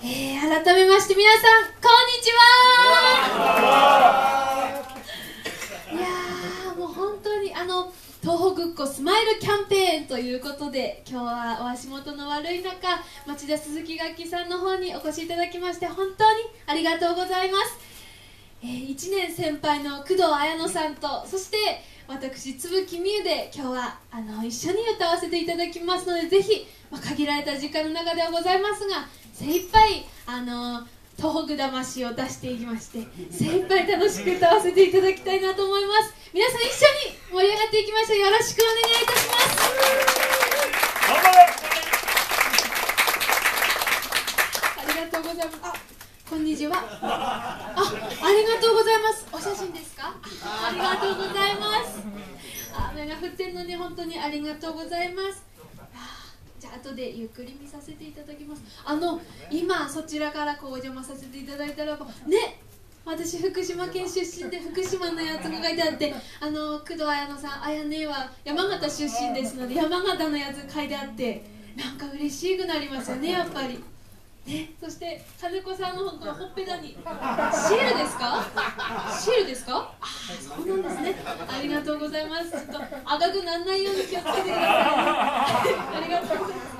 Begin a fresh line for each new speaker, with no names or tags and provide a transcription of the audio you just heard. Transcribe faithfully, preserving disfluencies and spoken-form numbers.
えー、改めまして皆さんこんにちはいやーもう本当にあの東北っ子スマイルキャンペーンということで、今日はお足元の悪い中、町田鈴木楽器さんの方にお越しいただきまして本当にありがとうございます。えー、いちねん先輩の工藤綾乃さんと、そして私津吹みゆで今日はあの一緒に歌わせていただきますので、ぜひ、まあ、限られた時間の中ではございますが精一杯あの東北魂を出していきまして、精一杯楽しく歌わせていただきたいなと思います。皆さん一緒に盛り上がっていきましょう。よろしくお願いいたします。
頑張れ。
ありがとうございます。あ、こんにちは。あ、ありがとうございます。お写真ですか？ありがとうございます。雨が降ってるのに本当にありがとうございます。じゃあ後でゆっくり見させていただきます。あの今そちらからこうお邪魔させていただいたらばね、私福島県出身で福島のやつが書いてあって、あの工藤綾乃さん、綾音は山形出身ですので山形のやつ書いてあって、なんか嬉しくなりますよね、やっぱりね。そして金子さんのこのほっぺたにシールですか？シールですか？あ、そうなんですね。ありがとうございます。ちょっと赤くならないように気をつけてください。ありがとうございます。